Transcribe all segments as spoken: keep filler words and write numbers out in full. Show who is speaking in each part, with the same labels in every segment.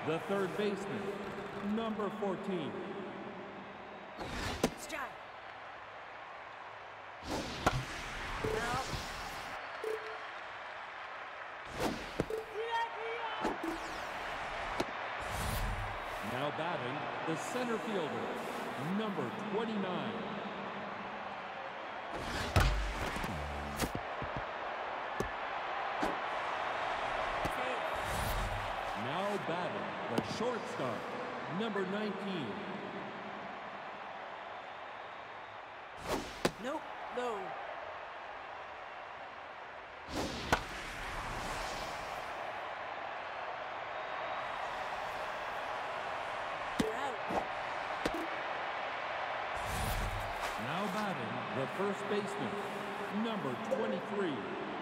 Speaker 1: the third baseman, number fourteen.
Speaker 2: Strike. Now.
Speaker 1: Now batting, the center fielder, number twenty-nine. Now batting, the shortstop, number nineteen.
Speaker 2: Nope, no.
Speaker 1: Now batting, the first baseman, number twenty-three.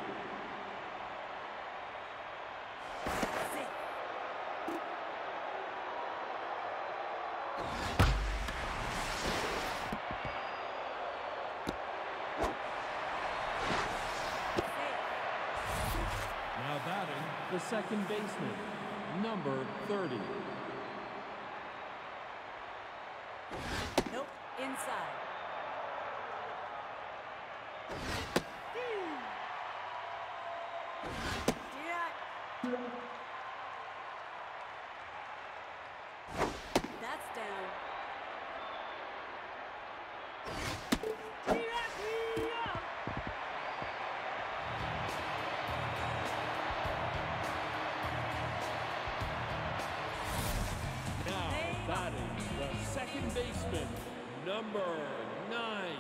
Speaker 1: Now batting, the second baseman, number thirty.
Speaker 2: Nope, inside. That's down.
Speaker 1: Now batting, the second baseman, number nine.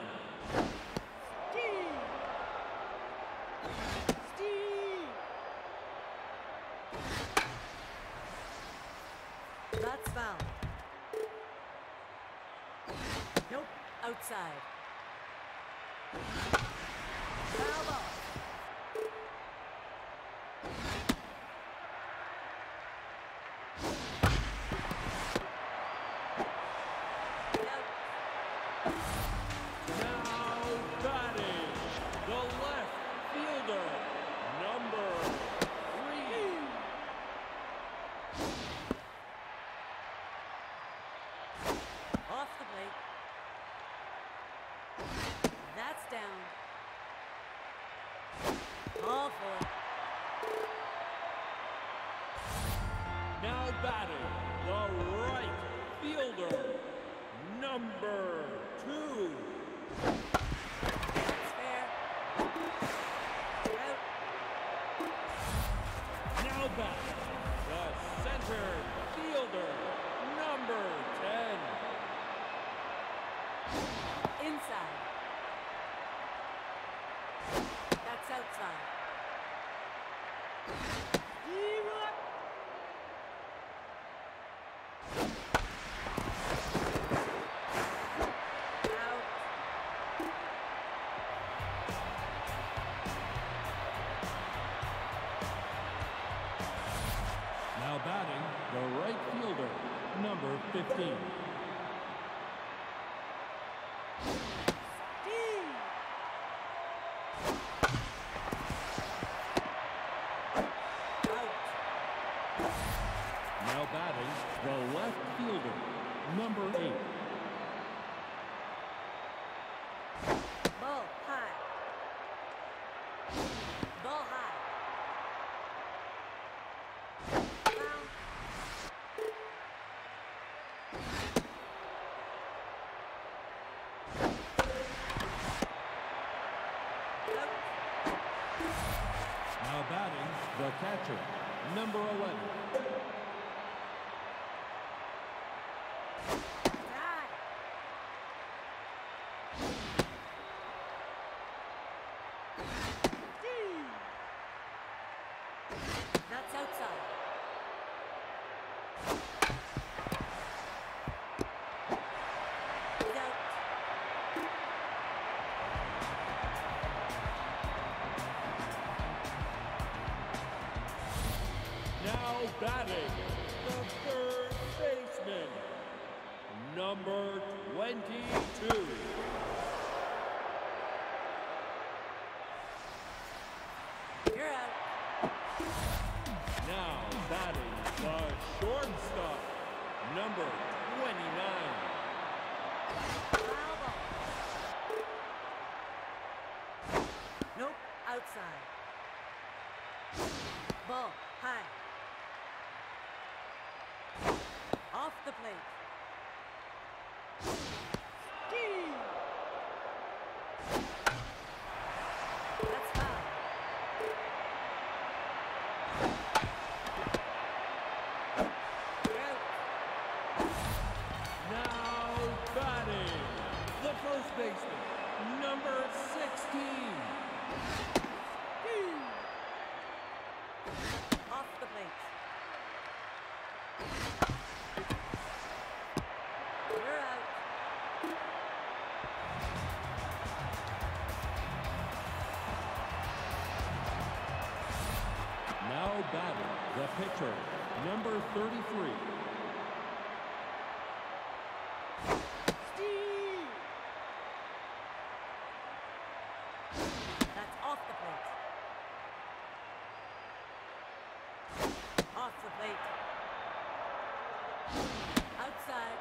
Speaker 2: That's foul. Nope, outside. Foul ball.
Speaker 1: Now batting, the left fielder, number three.
Speaker 2: Off the plate. That's down. All for it.
Speaker 1: Now batting, the right fielder, number two.
Speaker 2: That's fair. Out.
Speaker 1: Now batting, the center fielder, number ten.
Speaker 2: Inside. That's outside. Out.
Speaker 1: Now batting, the right fielder, number fifteen. Now batting, the left fielder, number eight.
Speaker 2: Ball high. Ball high. Foul. Out.
Speaker 1: Now batting, the catcher, number eleven.
Speaker 2: Die. That's outside. He's out.
Speaker 1: Now batting, the third baseman, number twenty-two.
Speaker 2: You're out.
Speaker 1: Now batting, the shortstop. number twenty-nine.
Speaker 2: Foul ball. Nope, outside. Ball, high. Off the plate. Ski! That's foul. You're out.
Speaker 1: Now batting, the first baseman, number sixteen.
Speaker 2: Off the plate. You're out.
Speaker 1: Now batting, the pitcher, number thirty-three.
Speaker 2: Steve! That's off the plate. Off the plate. Outside.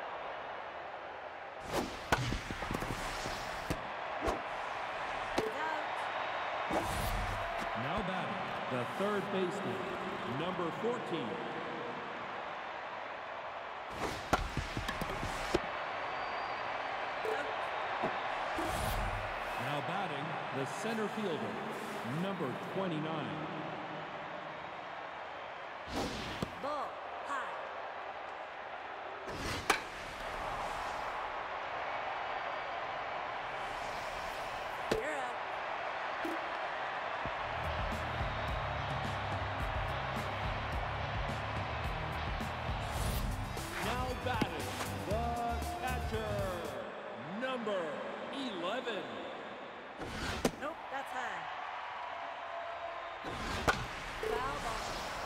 Speaker 2: Out.
Speaker 1: Now batting, the third baseman, number fourteen.
Speaker 2: Out.
Speaker 1: Now batting, the center fielder, number twenty-nine.
Speaker 2: Ball. High. You're out.
Speaker 1: Now batting, the catcher, number eleven.
Speaker 2: Nope, that's high. Foul ball.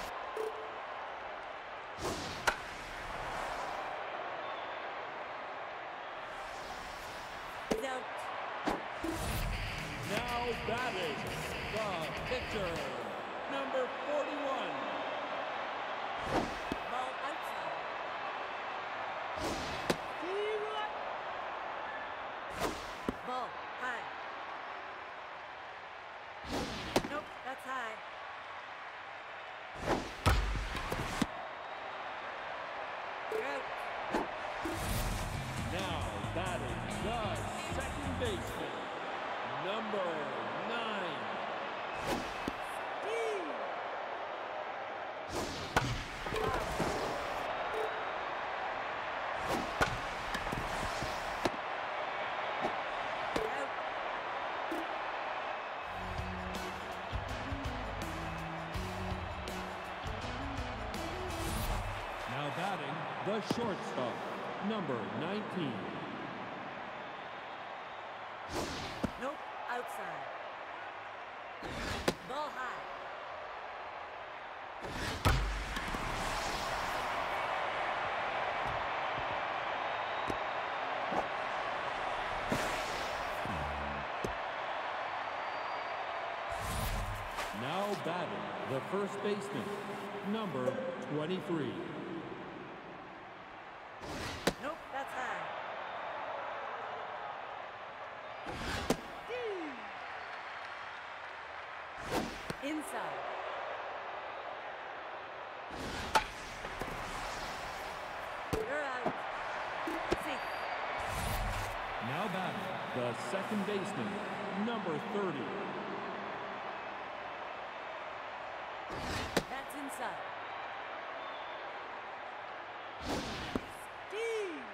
Speaker 2: He's out.
Speaker 1: Now batting, the pitcher, number forty-one.
Speaker 2: Ball outside. Ball high. Nope, that's high. You're out.
Speaker 1: Now batting, the second baseman, number nine.
Speaker 2: Steve! You're out.
Speaker 1: Now batting, the shortstop, number nineteen.
Speaker 2: Nope, outside. Ball high.
Speaker 1: Now batting, the first baseman, number twenty-three.
Speaker 2: Nope, that's high. Inside. You're out. Safe.
Speaker 1: Now batting, the second baseman, number thirty.
Speaker 2: That's inside. Steve!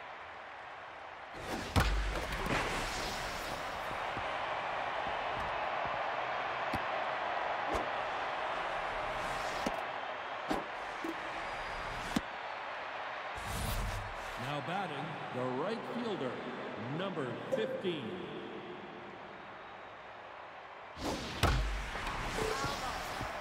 Speaker 1: Now batting, the right fielder, number fifteen.
Speaker 2: Foul ball.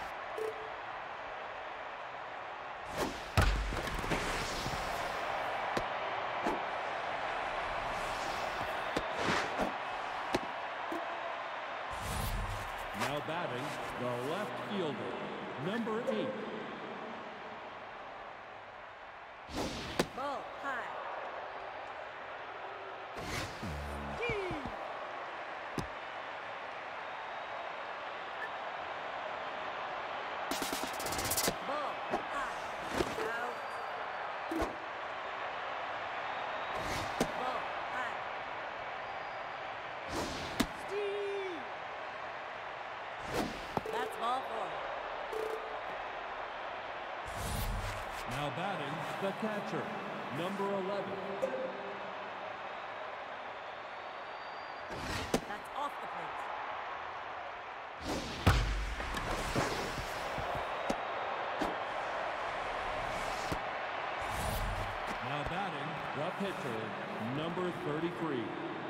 Speaker 1: Now batting, the left fielder, number eight. Now batting, the catcher, number eleven.
Speaker 2: That's off the plate.
Speaker 1: Now batting, the pitcher, number thirty-three.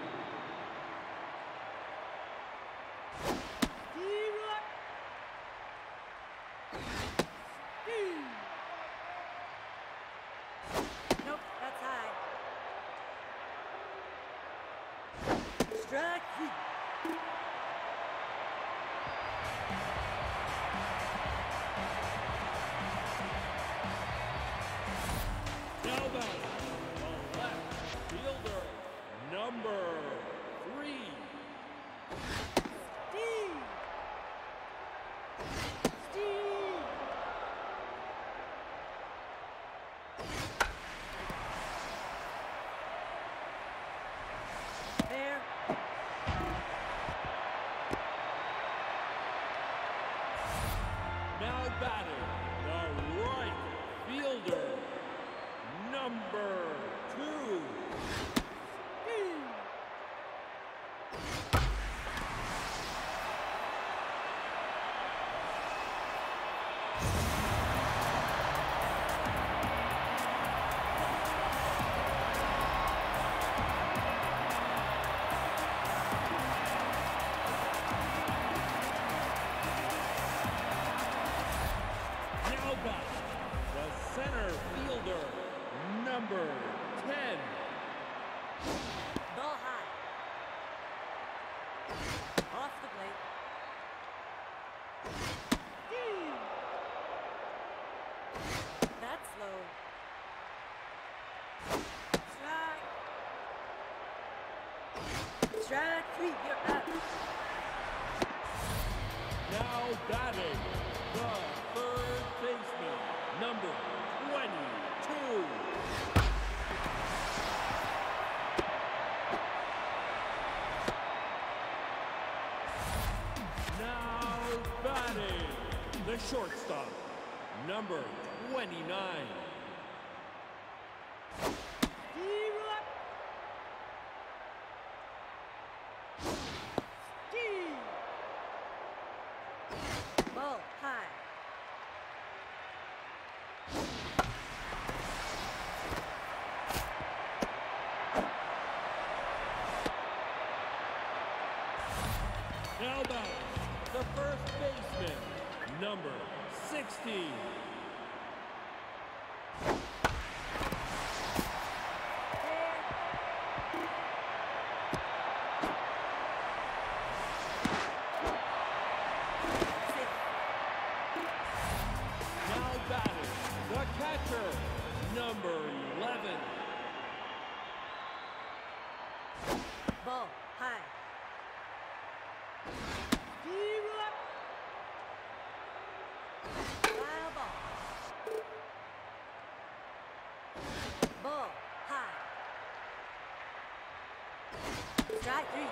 Speaker 2: Nope, that's high. Strike three.
Speaker 1: Now batting, the left fielder, number three.
Speaker 2: Steve! Steve! There.
Speaker 1: Now batting, the right fielder, number two.
Speaker 2: Steve!
Speaker 1: Now batting, the center fielder, number ten.
Speaker 2: Ball high. Off the plate. Steve! That's low. Strike. Strike three, you're out.
Speaker 1: Now batting, the third baseman, number twenty-two. Now batting, the shortstop, number twenty-nine.
Speaker 2: Steve up. Steve! Ball high.
Speaker 1: Now batting, the first baseman, number sixty.
Speaker 2: There. Six.
Speaker 1: Now batting, the catcher, number eleven.
Speaker 2: Ball high. Steve up. Foul ball. Ball high. Strike three.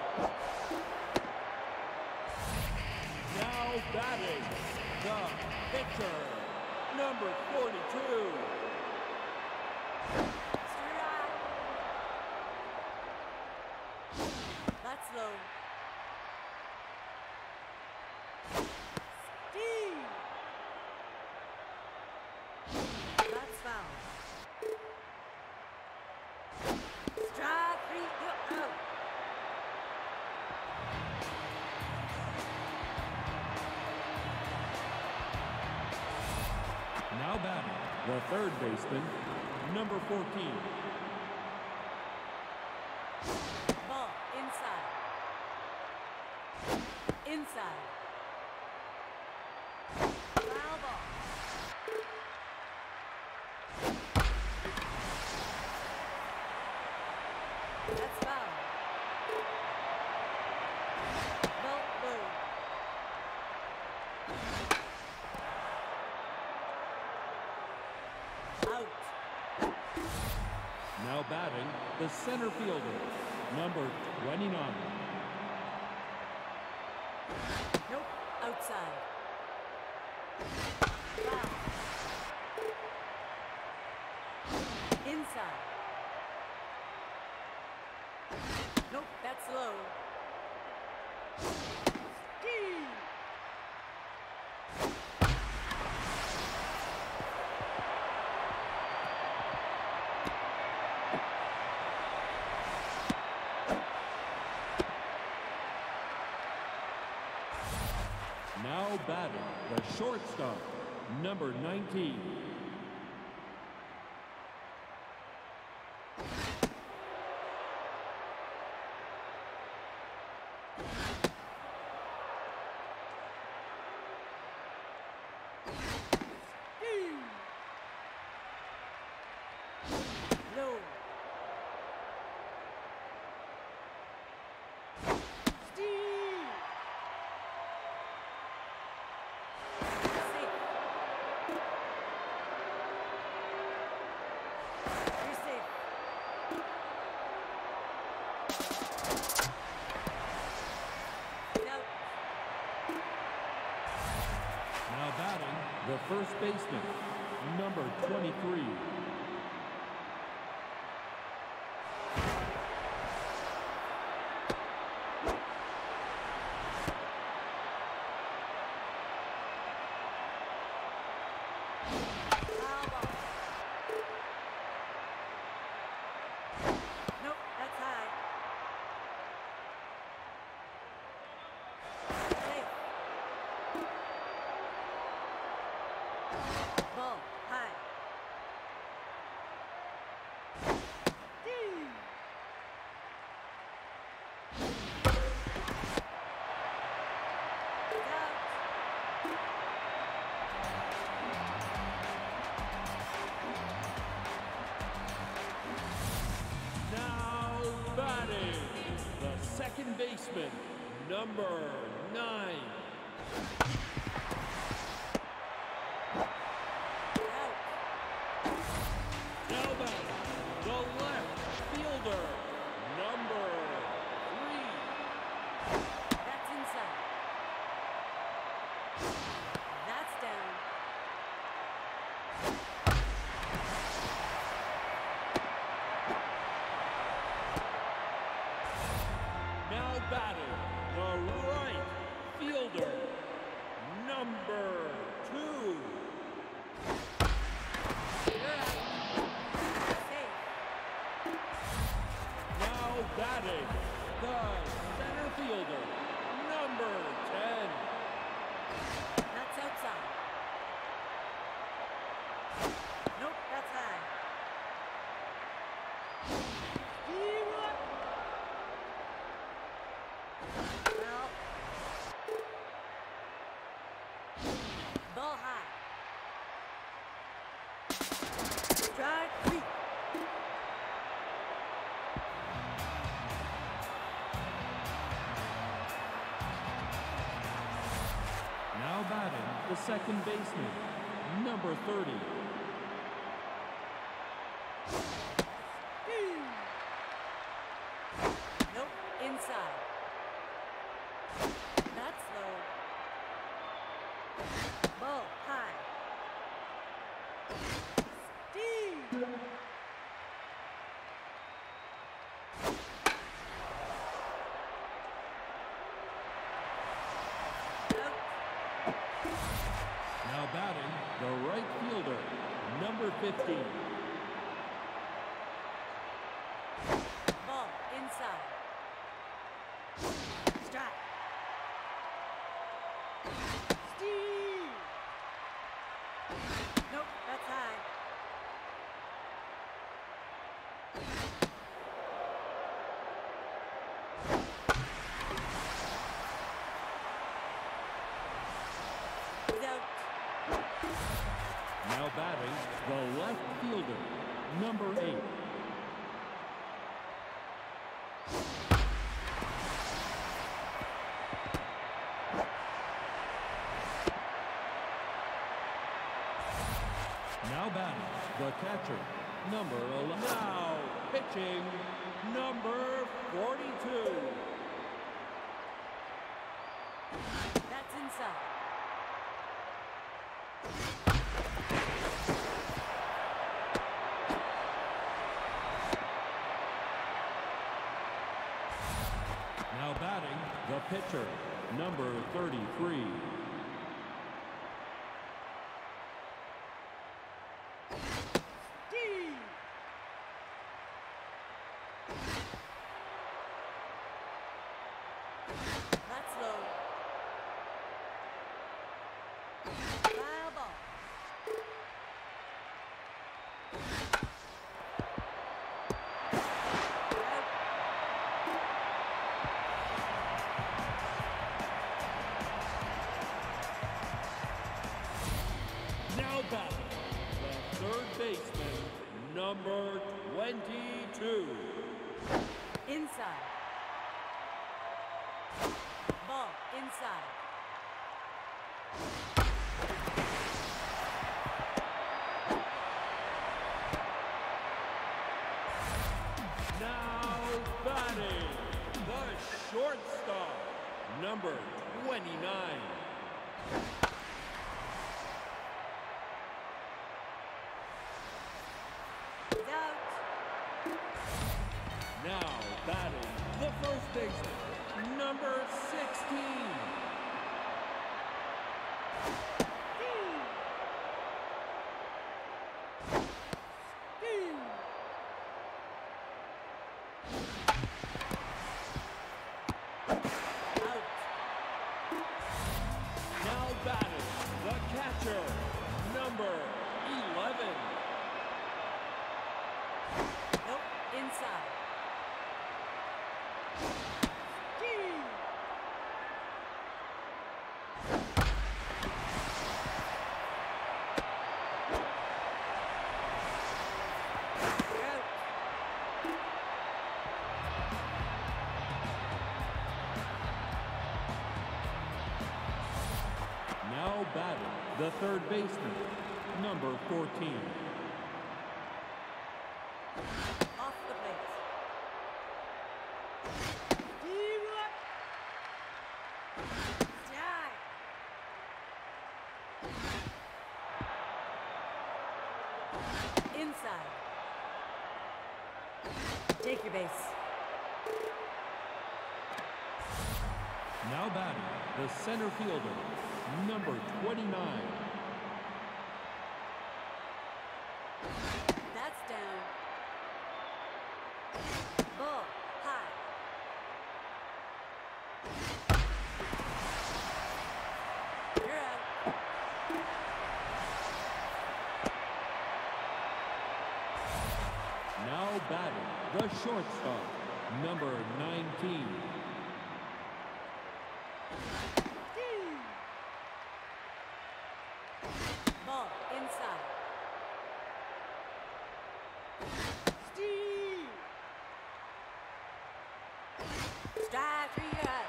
Speaker 1: Now batting, the pitcher, number forty-two.
Speaker 2: Strike. That's low. Steve. That's foul. Strike three, you're out.
Speaker 1: Now batting, the third baseman, number fourteen.
Speaker 2: Ball inside. Inside. Foul ball. That's foul. Ball low. Out.
Speaker 1: Now batting, the center fielder, number twenty-nine.
Speaker 2: Nope. Outside. Foul. inside. Nope, that's low. Ski!
Speaker 1: Now batting the shortstop, number nineteen.
Speaker 2: Low. Steve! Safe. You're safe. Out.
Speaker 1: Now batting the first baseman, number twenty-three.
Speaker 2: Foul ball. Nope, that's high. Safe. Ball, high. Dee. Out.
Speaker 1: Now batting the second baseman, number nine.
Speaker 2: Out.
Speaker 1: Now batting the left fielder, number three.
Speaker 2: That's inside. That's down.
Speaker 1: Now batting the right fielder, number two.
Speaker 2: You're out. Safe.
Speaker 1: Now batting the center fielder, number ten.
Speaker 2: That's outside. Nope, that's high. Well. Ball high. Strike three.
Speaker 1: Now batting the second baseman, number thirty.
Speaker 2: Nope, inside. That's low. Ball high. Steve. Out.
Speaker 1: Now batting the right fielder, number fifteen.
Speaker 2: Ball inside. Strike. Steve. Nope, that's high. He's out.
Speaker 1: Now batting the left fielder, number eight. Now batting the catcher, number eleven. Now pitching, number forty-two.
Speaker 2: That's inside.
Speaker 1: catcher, number thirty-three.
Speaker 2: Steve. That's low. Foul ball. Out.
Speaker 1: Now batting, the third baseman, number twenty-two.
Speaker 2: Inside. Ball inside.
Speaker 1: Now batting, the shortstop, number twenty-nine.
Speaker 2: Out.
Speaker 1: Now batting, the first baseman, number sixteen.
Speaker 2: Steve. Steve. Out.
Speaker 1: Now batting, the catcher, number eleven.
Speaker 2: Nope. Inside. Steve. You're out.
Speaker 1: Now batting, the third baseman, number fourteen.
Speaker 2: Off the plate. Steve up. Strike. Inside. Take your base.
Speaker 1: Now batting, the center fielder, number twenty-nine.
Speaker 2: That's down. Ball high. You're out.
Speaker 1: Now batting, the shortstop, number nineteen.
Speaker 2: Steve. Ball inside. Steve. Strike three, you're out.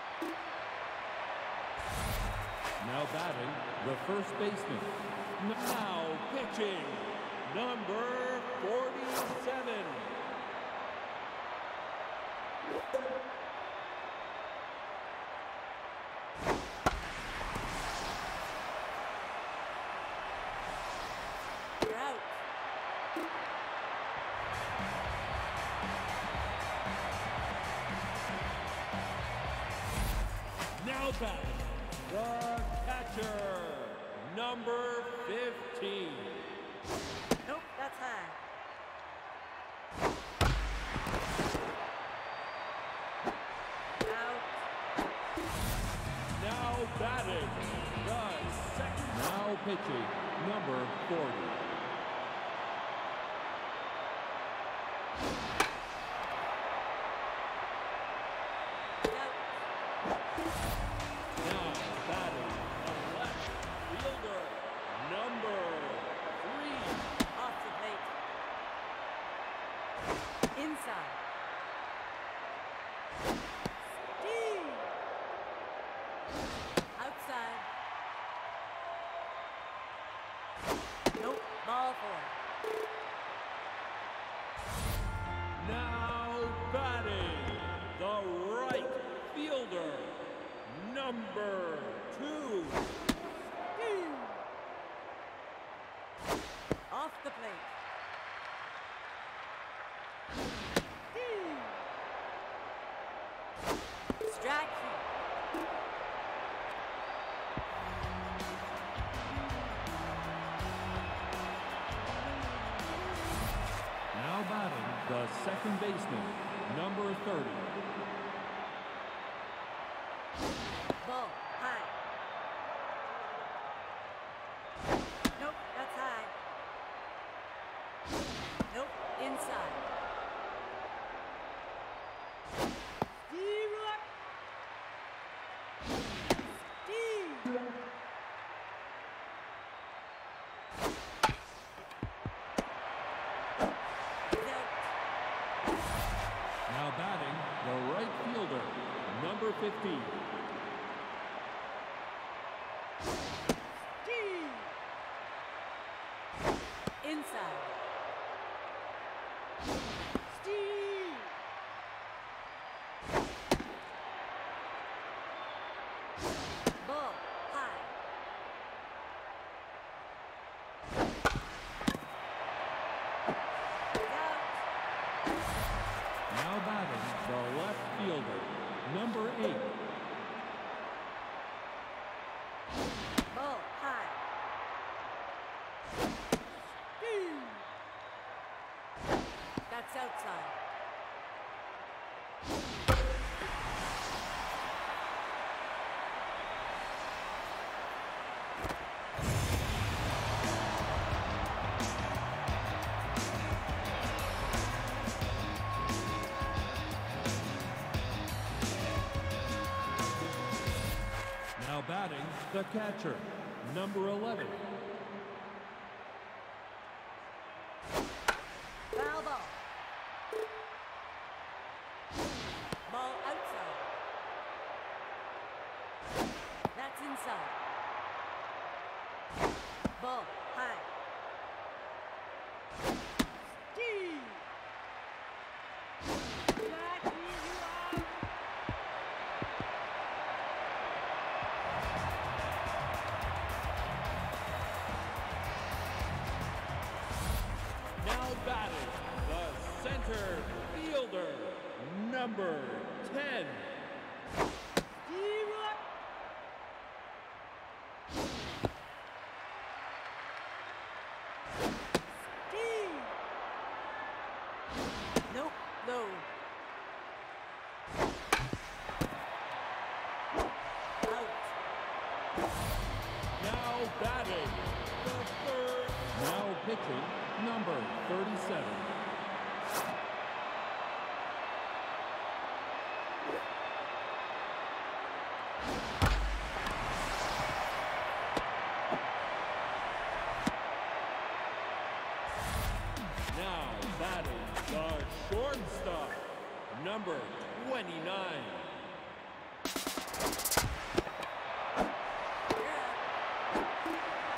Speaker 1: Now batting, the first baseman. Now pitching, number forty-seven.
Speaker 2: You're out.
Speaker 1: Now batting, the catcher, number fifteen.
Speaker 2: Nope, that's high. Out.
Speaker 1: Now batting, the second. Now pitching, number forty.
Speaker 2: Out.
Speaker 1: Now batting, the left fielder, number three.
Speaker 2: Off the plate. Inside. Steve. Outside. Nope, ball four.
Speaker 1: Now batting, the right fielder, number two.
Speaker 2: Steve. Off the plate. Steve. Strike three.
Speaker 1: Now batting the second baseman, number thirty.
Speaker 2: Ball high. Nope, that's high. Nope, inside. Steve up. Steve.
Speaker 1: Now batting the right fielder, number fifteen.
Speaker 2: Steve. Inside. Steve. Ball high. Out.
Speaker 1: Now batting the left fielder, number eight.
Speaker 2: Ball high. Steve. That's outside.
Speaker 1: Now batting the catcher, number eleven.
Speaker 2: Foul ball. Ball outside. That's inside. Ball high. Steve. That means you out.
Speaker 1: Now batting the center fielder, number ten.
Speaker 2: Steve up. Steve. Nope, low. Out.
Speaker 1: Now batting the third. Now pitching, number thirty-seven. Now batting the shortstop, number twenty-nine.
Speaker 2: You're out.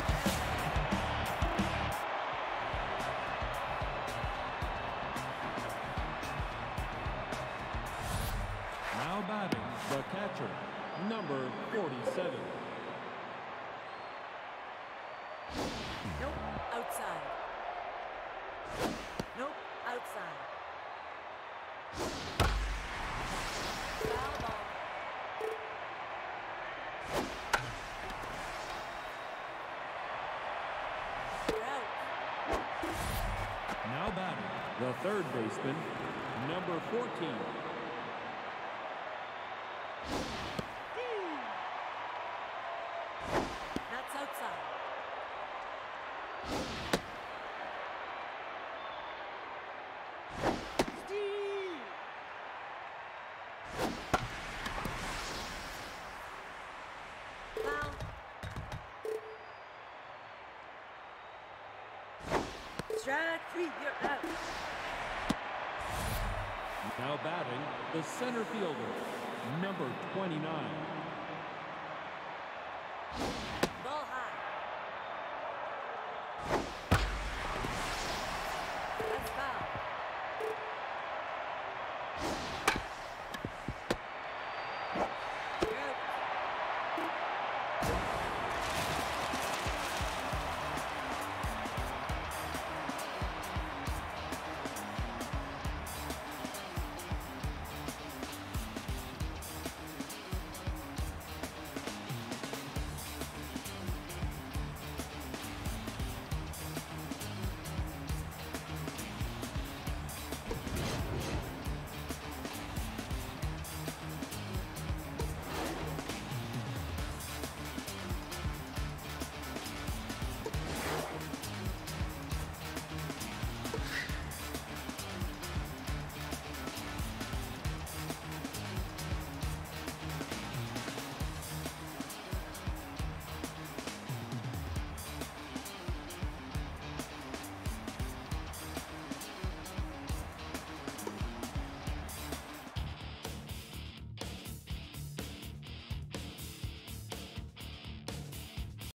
Speaker 1: Now batting the catcher, number forty-seven.
Speaker 2: Nope, outside. Nope, outside. Foul ball. You're out.
Speaker 1: Now batting the third baseman, number fourteen.
Speaker 2: Steve. That's outside. Steve. Foul. Strike three, you're out.
Speaker 1: Now batting the center fielder, number twenty-nine.